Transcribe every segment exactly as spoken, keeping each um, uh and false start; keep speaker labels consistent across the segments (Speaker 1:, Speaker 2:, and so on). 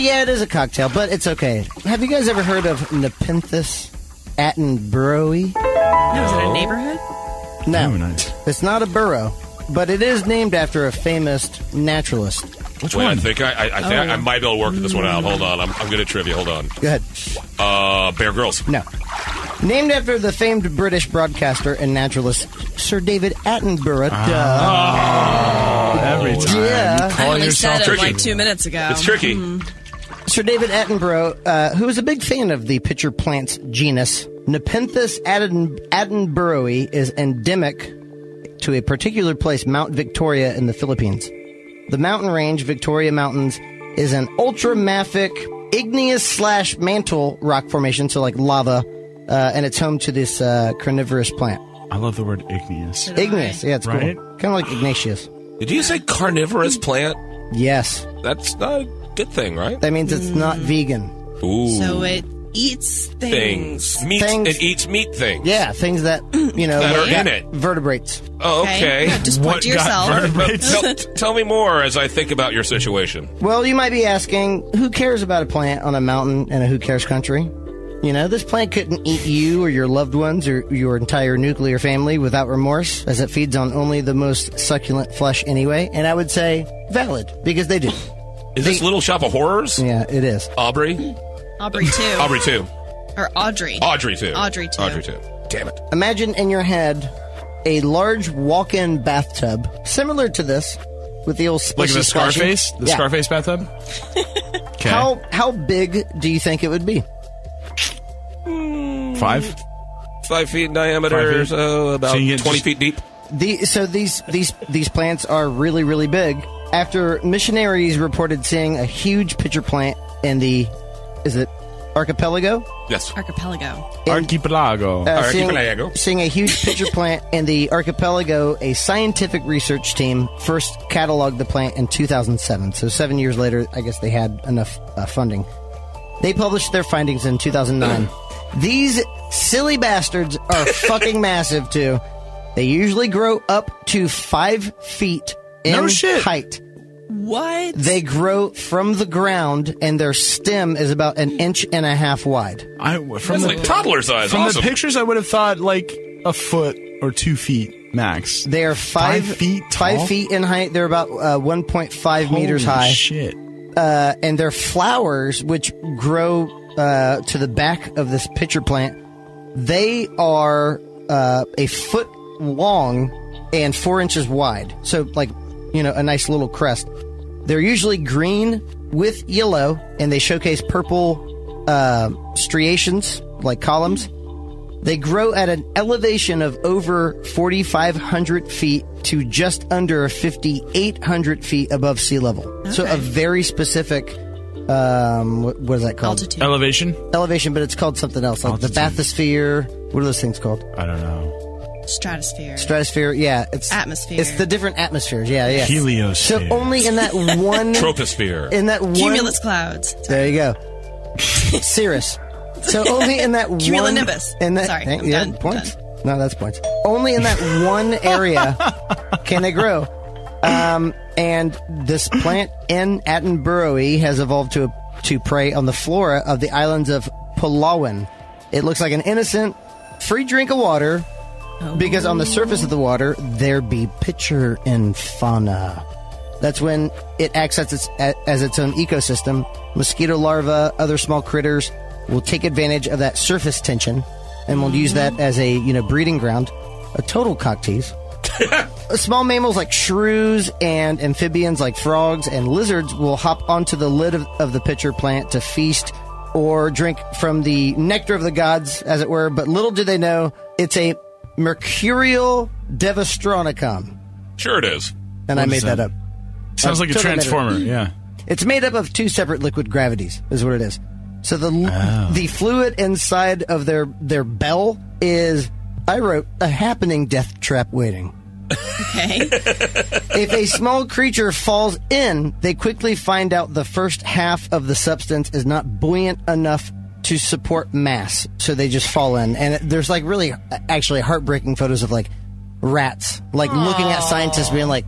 Speaker 1: yeah, it is a cocktail, but it's okay. Have you guys ever heard of Nepenthes attenboroughi?
Speaker 2: No, is it a neighborhood?
Speaker 1: No,
Speaker 3: Oh, nice.
Speaker 1: It's not a borough, but it is named after a famous naturalist.
Speaker 3: Which
Speaker 4: Wait,
Speaker 3: one?
Speaker 4: I think I, I, I, think I, I might be able to work this one out. Hold on, I'm, I'm good at trivia. Hold on.
Speaker 1: Go ahead.
Speaker 4: Uh, Bear Grylls.
Speaker 1: No. Named after the famed British broadcaster and naturalist Sir David Attenborough.
Speaker 3: Oh, every time.
Speaker 1: Yeah.
Speaker 3: You
Speaker 2: I
Speaker 3: call
Speaker 2: only
Speaker 3: yourself
Speaker 2: said it
Speaker 4: tricky.
Speaker 2: like two minutes ago.
Speaker 4: It's tricky.
Speaker 1: Sir David Attenborough, uh, who was a big fan of the pitcher plants genus, Nepenthes atten- attenboroughi is endemic to a particular place, Mount Victoria in the Philippines. The mountain range, Victoria Mountains, is an ultramafic igneous slash mantle rock formation, so like lava, uh, and it's home to this uh, carnivorous plant.
Speaker 3: I love the word igneous.
Speaker 1: Igneous, yeah, it's cool.
Speaker 3: Right?
Speaker 1: Kind of like Ignatius.
Speaker 4: Did you say carnivorous plant?
Speaker 1: Yes.
Speaker 4: That's not a good thing, right?
Speaker 1: That means it's not vegan.
Speaker 4: Ooh.
Speaker 2: So it eats things.
Speaker 4: things. Meat.
Speaker 1: Things-
Speaker 4: It eats meat things.
Speaker 1: Yeah, things that, you know,
Speaker 4: That are
Speaker 1: like
Speaker 4: in
Speaker 1: got
Speaker 4: it.
Speaker 1: vertebrates.
Speaker 4: Oh, okay.
Speaker 2: Yeah, just point
Speaker 3: What
Speaker 2: to
Speaker 3: got
Speaker 2: yourself.
Speaker 3: vertebrates?
Speaker 4: Tell, t- tell me more as I think about your situation.
Speaker 1: Well, you might be asking, who cares about a plant on a mountain in a who cares country? You know, this plant couldn't eat you or your loved ones or your entire nuclear family without remorse, as it feeds on only the most succulent flesh anyway. And I would say valid, because they do.
Speaker 4: Is this Little Shop of Horrors?
Speaker 1: Yeah, it is.
Speaker 4: Aubrey?
Speaker 2: Aubrey too.
Speaker 4: Aubrey too.
Speaker 2: Or Audrey.
Speaker 4: Audrey too.
Speaker 2: Audrey too.
Speaker 4: Audrey too. Damn it.
Speaker 1: Imagine in your head a large walk-in bathtub, similar to this, with the old
Speaker 3: Like
Speaker 1: splishy
Speaker 3: the
Speaker 1: splashy.
Speaker 3: Scarface? The
Speaker 1: Yeah.
Speaker 3: Scarface bathtub? Okay.
Speaker 1: How how big do you think it would be?
Speaker 3: Five?
Speaker 4: Five feet in diameter,
Speaker 3: Five feet.
Speaker 4: so about
Speaker 3: So you get
Speaker 4: twenty
Speaker 3: just-
Speaker 4: feet deep.
Speaker 1: The, so these these these plants are really really big. After missionaries reported seeing a huge pitcher plant in the, is it archipelago?
Speaker 4: Yes.
Speaker 2: Archipelago.
Speaker 3: Archipelago.
Speaker 1: Uh, seeing,
Speaker 4: Archipelago.
Speaker 1: seeing a huge pitcher plant in the archipelago, a scientific research team first cataloged the plant in two thousand seven. So seven years later, I guess they had enough uh, funding. They published their findings in two thousand nine. These silly bastards are fucking massive too. They usually grow up to five feet in
Speaker 3: No shit.
Speaker 1: height.
Speaker 2: What?
Speaker 1: They grow from the ground, and their stem is about an inch and a half wide.
Speaker 3: I, from
Speaker 4: That's
Speaker 3: the,
Speaker 4: like toddler size.
Speaker 3: from
Speaker 4: Awesome.
Speaker 3: the pictures, I would have thought like a foot or two feet max.
Speaker 1: They are five,
Speaker 3: Five feet tall?
Speaker 1: five feet in height. They're about uh, one point five meters
Speaker 3: Holy
Speaker 1: high.
Speaker 3: shit.
Speaker 1: Uh, and their flowers, which grow uh, to the back of this pitcher plant, they are uh, a foot long and four inches wide. So, like, you know, a nice little crest. They're usually green with yellow, and they showcase purple uh, striations, like columns. They grow at an elevation of over forty-five hundred feet to just under fifty-eight hundred feet above sea level. So
Speaker 2: Okay.
Speaker 1: a very specific, um, what, what is that called?
Speaker 2: Altitude.
Speaker 3: Elevation?
Speaker 1: Elevation, but it's called something else, like
Speaker 3: Altitude.
Speaker 1: the bathysphere. What are those things called?
Speaker 3: I don't know.
Speaker 2: Stratosphere.
Speaker 1: Stratosphere. Yeah, it's
Speaker 2: Atmosphere.
Speaker 1: It's the different atmospheres. Yeah, yeah.
Speaker 3: Heliosphere.
Speaker 1: So only in that one,
Speaker 4: Troposphere.
Speaker 1: in that one.
Speaker 2: Cumulus clouds.
Speaker 1: There you go. Cirrus. So only in that one.
Speaker 2: Cumulonimbus.
Speaker 1: In that,
Speaker 2: Sorry,
Speaker 1: thank-
Speaker 2: I'm
Speaker 1: yeah,
Speaker 2: done, I'm
Speaker 1: points.
Speaker 2: done.
Speaker 1: No, that's points. Only in that one area can they grow. Um, and this plant in Attenborough has evolved to to prey on the flora of the islands of Palawan. It looks like an innocent, free drink of water, because on the surface of the water there be pitcher and fauna. That's when it acts as its, as its own ecosystem. Mosquito larvae, other small critters will take advantage of that surface tension and will use that as a, you know, breeding ground. A total cock tease. Small mammals like shrews and amphibians like frogs and lizards will hop onto the lid of, of the pitcher plant to feast or drink from the nectar of the gods, as it were. But little do they know, it's a Mercurial Devastronicum.
Speaker 4: Sure it is.
Speaker 1: And I
Speaker 3: What
Speaker 1: made
Speaker 3: is
Speaker 1: that
Speaker 3: that?
Speaker 1: up.
Speaker 3: Sounds
Speaker 1: Uh,
Speaker 3: like a
Speaker 1: totally made it.
Speaker 3: transformer, yeah.
Speaker 1: It's made up of two separate liquid gravities, is what it is. So the
Speaker 3: Oh.
Speaker 1: the fluid inside of their their bell is, I wrote, a happening death trap waiting.
Speaker 2: Okay.
Speaker 1: If a small creature falls in, they quickly find out the first half of the substance is not buoyant enough to support mass, so they just fall in. And it, there's like really, actually heartbreaking photos of like rats, like looking at scientists being like,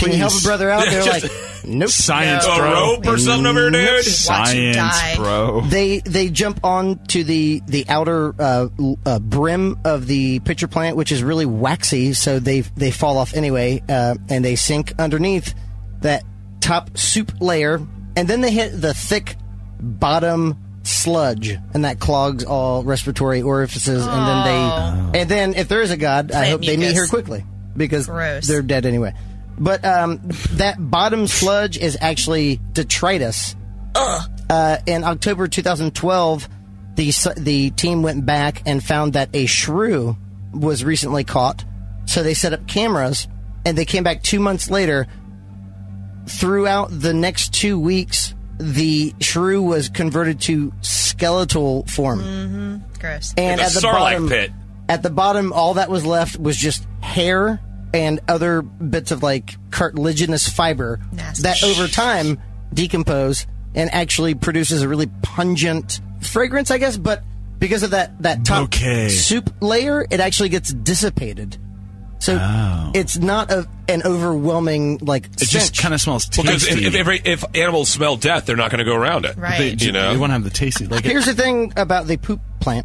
Speaker 1: Can you help a
Speaker 3: please.
Speaker 1: brother out? They're
Speaker 4: Just-
Speaker 1: like, nope.
Speaker 3: Science,
Speaker 4: A
Speaker 3: bro.
Speaker 4: rope or something over here, dude?
Speaker 2: Watch him
Speaker 3: Science,
Speaker 2: die.
Speaker 3: bro.
Speaker 1: They they jump on to the the outer uh, l- uh, brim of the pitcher plant, which is really waxy, so they they fall off anyway, uh, and they sink underneath that top soup layer, and then they hit the thick bottom sludge, and that clogs all respiratory orifices, and then they and then if there is a god, I
Speaker 2: Plant
Speaker 1: hope they meet
Speaker 2: mucus.
Speaker 1: here quickly because
Speaker 2: Gross.
Speaker 1: they're dead anyway. But um, that bottom sludge is actually detritus. Uh, in October twenty twelve, the s- the team went back and found that a shrew was recently caught. So they set up cameras, and they came back two months later. Throughout the next two weeks, the shrew was converted to skeletal form,
Speaker 2: Gross.
Speaker 1: and
Speaker 4: Like a
Speaker 1: at the
Speaker 4: Sarlacc
Speaker 1: bottom,
Speaker 4: pit.
Speaker 1: at the bottom, all that was left was just hair and other bits of like cartilaginous fiber
Speaker 2: Nasty.
Speaker 1: that over time decompose and actually produces a really pungent fragrance, I guess. But because of that, that top
Speaker 3: Okay.
Speaker 1: soup layer, it actually gets dissipated. So
Speaker 3: Oh.
Speaker 1: it's not a, an overwhelming like
Speaker 3: It just kind of smells tasty.
Speaker 4: Because if, if, if animals smell death, they're not going to go around it.
Speaker 2: Right.
Speaker 3: They,
Speaker 4: You know?
Speaker 3: they want to have the tasty. Like,
Speaker 1: Here's the thing about the poop plant.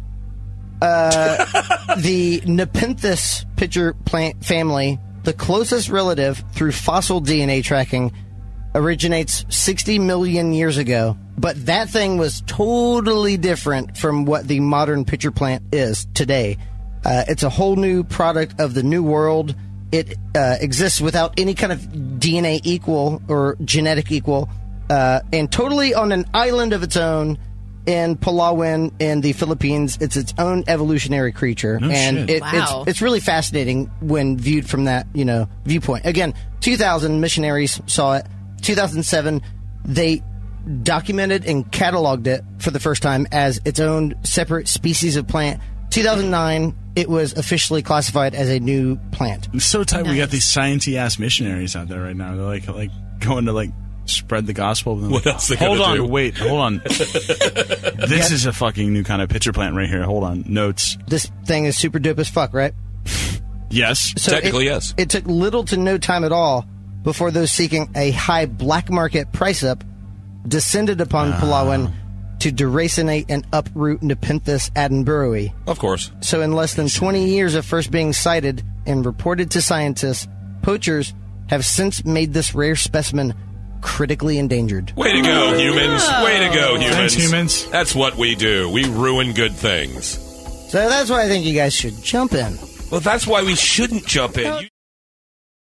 Speaker 1: Uh, the Nepenthes pitcher plant family, the closest relative through fossil D N A tracking, originates sixty million years ago. But that thing was totally different from what the modern pitcher plant is today. Uh, it's a whole new product of the New World. It uh, exists without any kind of D N A equal or genetic equal, uh, and totally on an island of its own in Palawan in the Philippines. It's its own evolutionary creature,
Speaker 3: No
Speaker 1: and
Speaker 3: shit.
Speaker 1: it,
Speaker 2: Wow.
Speaker 1: it's it's really fascinating when viewed from that you know viewpoint. Again, two thousand missionaries saw it. two thousand seven, they documented and cataloged it for the first time as its own separate species of plant. two thousand nine, it was officially classified as a new plant.
Speaker 3: it's so tight. We got
Speaker 2: Nice.
Speaker 3: these sciencey ass missionaries out there right now. They're like like going to like spread the gospel. And
Speaker 4: What
Speaker 3: like,
Speaker 4: else they
Speaker 3: Hold
Speaker 4: gonna
Speaker 3: on,
Speaker 4: do?
Speaker 3: wait, hold on. This is a fucking new kind of pitcher plant right here. Hold on, notes.
Speaker 1: This thing is super dope as fuck, right?
Speaker 3: Yes.
Speaker 1: So
Speaker 4: Technically,
Speaker 1: it,
Speaker 4: yes.
Speaker 1: It took little to no time at all before those seeking a high black market price up descended upon Palawan to deracinate and uproot Nepenthes addenburoi.
Speaker 4: Of course.
Speaker 1: So in less than twenty years of first being sighted and reported to scientists, poachers have since made this rare specimen critically endangered.
Speaker 4: Way to go, humans. Way to go, humans.
Speaker 3: Thanks, humans.
Speaker 4: That's what we do. We ruin good things.
Speaker 1: So that's why I think you guys should jump in.
Speaker 4: Well, that's why we shouldn't jump in. You-